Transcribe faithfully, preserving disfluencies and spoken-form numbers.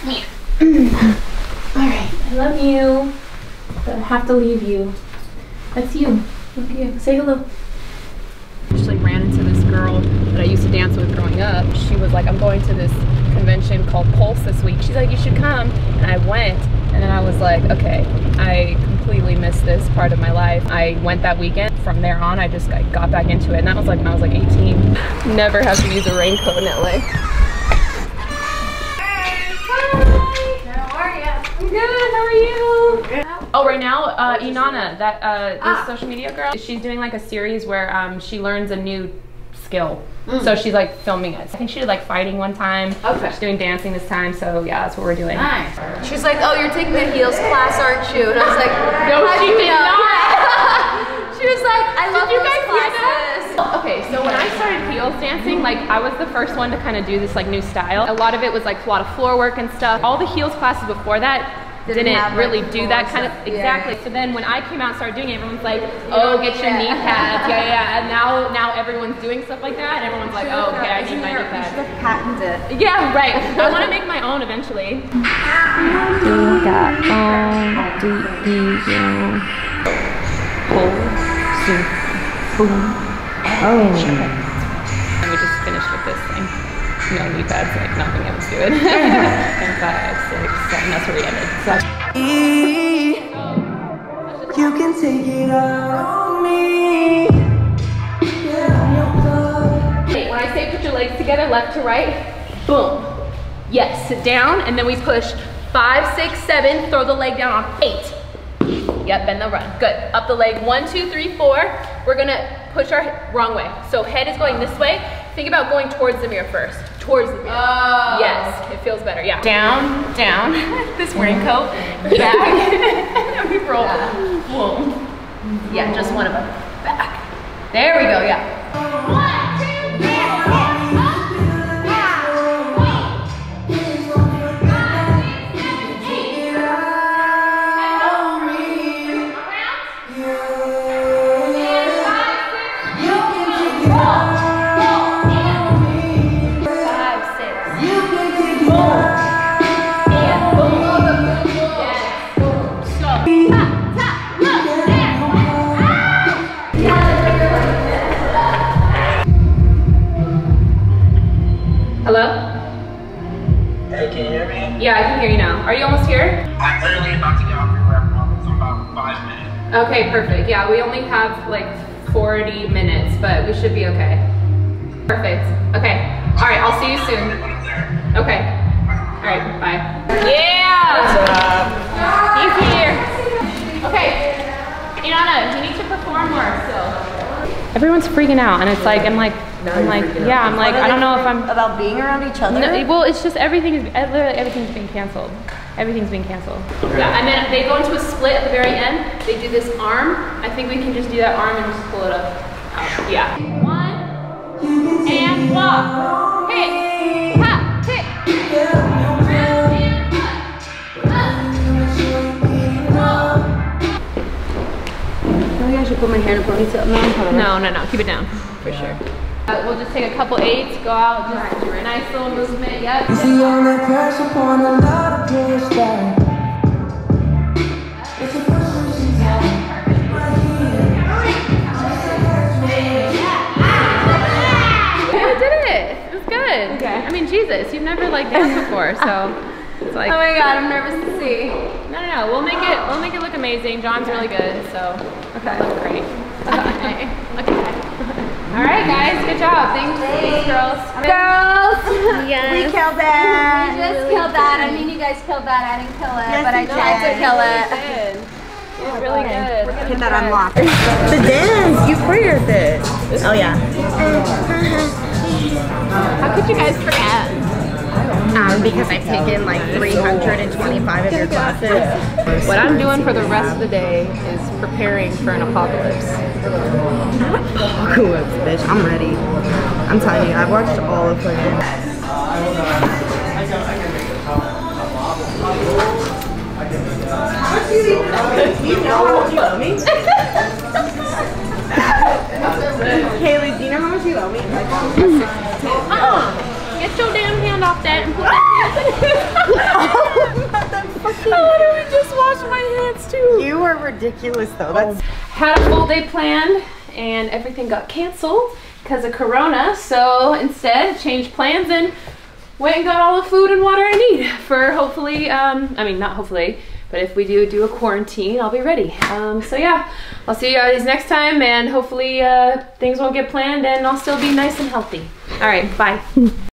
Come here. Alright, I love you. But I have to leave you. That's you. Look at you. Say hello. I actually ran into this girl that I used to dance with growing up. She was like, I'm going to this convention called Pulse this week. She's like, you should come. And I went. And then I was like, okay, I completely missed this part of my life. I went that weekend. From there on, I just I got back into it. And that was like when I was like eighteen. Never have to use a raincoat in L A. Good, how are you? Good. Oh, right now, uh, Inanna, that uh, this ah. social media girl, she's doing like a series where um, she learns a new skill. Mm. So she's like filming it. I think she did like fighting one time. Okay. She's doing dancing this time, so yeah, that's what we're doing. Nice. She's like, oh, you're taking the heels class, aren't you? And I was like, no, she did not. She was like, I love did you those guys classes. Hear that? Okay, so when I started heels dancing, like I was the first one to kind of do this like new style. A lot of it was like a lot of floor work and stuff. All the heels classes before that didn't, didn't really do that kind of, exactly. Yeah. So then when I came out and started doing it, everyone's like, oh, get your knee pads, yeah, yeah. And now, now everyone's doing stuff like that, and everyone's like, oh, okay, I need my knee pads. You should have patented it. Yeah, right. I want to make my own eventually. Do that all, do you, boom. Oh. And we just finished with this thing. No knee pads, like nothing else to it. And five, six, seven, that's where we ended. So. You can take it out on me. Hey, when I say put your legs together, left to right, boom. Yes, sit down, and then we push five, six, seven, throw the leg down on eight. Yep, bend the run. Good. Up the leg. One, two, three, four. We're gonna push our wrong way. So head is going this way. Think about going towards the mirror first. Towards the mirror. Oh. Yes, it feels better. Yeah. Down, down. This raincoat. Back. And we roll. Whoa. Yeah, just one of them. Back. There we go. Yeah. One, two, three, four. Hello? Hey, can you hear me? Yeah, I can hear you now. Are you almost here? I'm literally about to get off your rep room. So about five minutes. Okay, perfect. Yeah, we only have like forty minutes, but we should be okay. Perfect. Okay. All right, I'll see you soon. Okay. All right, bye. Yeah! What's up? He's here. Okay. Inanna, you need to perform more still. Everyone's freaking out, and it's like, I'm like, I'm like, yeah, I'm like, I don't know if I'm about being around each other. No, well, it's just everything is literally everything's being canceled. Everything's being canceled. Yeah, and then they go into a split at the very end. They do this arm. I think we can just do that arm and just pull it up. Out. Yeah. One and walk. Hit. Ha. Hit. Maybe I should put my hair in a ponytail. No, no, no, no. Keep it down for yeah. sure. Uh, we'll just take a couple eights, go out, just do a nice little movement. Yep. You see all that pressure upon a lot of doors back. It's a frustration right here. You did it. It was good. Okay. I mean, Jesus, you've never like danced before, so it's like. Oh my God, I'm nervous to see. No, no, no. We'll make it. We'll make it look amazing. John's really good, so okay. It'll look great. Okay. Okay. All right, guys. Good job. Thanks, Thanks girls. Girls. Yes. We killed it. We just really killed that. Did. I mean, you guys killed that. I didn't kill it, yes, but I tried to kill it. It was really good. We're gonna get that unlocked. The dance. You created it. Oh yeah. How could you guys forget? Um, because I've taken like three hundred twenty-five of your classes. What I'm doing for the rest of the day is preparing for an apocalypse. Apocalypse, bitch. I'm ready. I'm telling you, I've watched all of her. You know how much you owe me? Kaylee, do you know how much you owe me? Like, uh-uh. Get your damn hand off that and put that hand were ridiculous though. That's Had a full day planned and everything got canceled because of Corona. So instead, changed plans and went and got all the food and water I need for hopefully, um, I mean, not hopefully, but if we do do a quarantine, I'll be ready. Um, so yeah, I'll see you guys next time, and hopefully uh, things won't get planned and I'll still be nice and healthy. All right, bye.